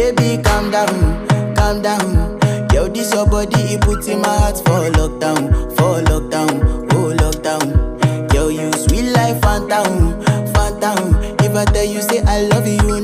baby, calm down. Yo, this your body, it puts in my heart for lockdown, oh lockdown. Yo, you sweet life, phantom. If I tell you say I love you,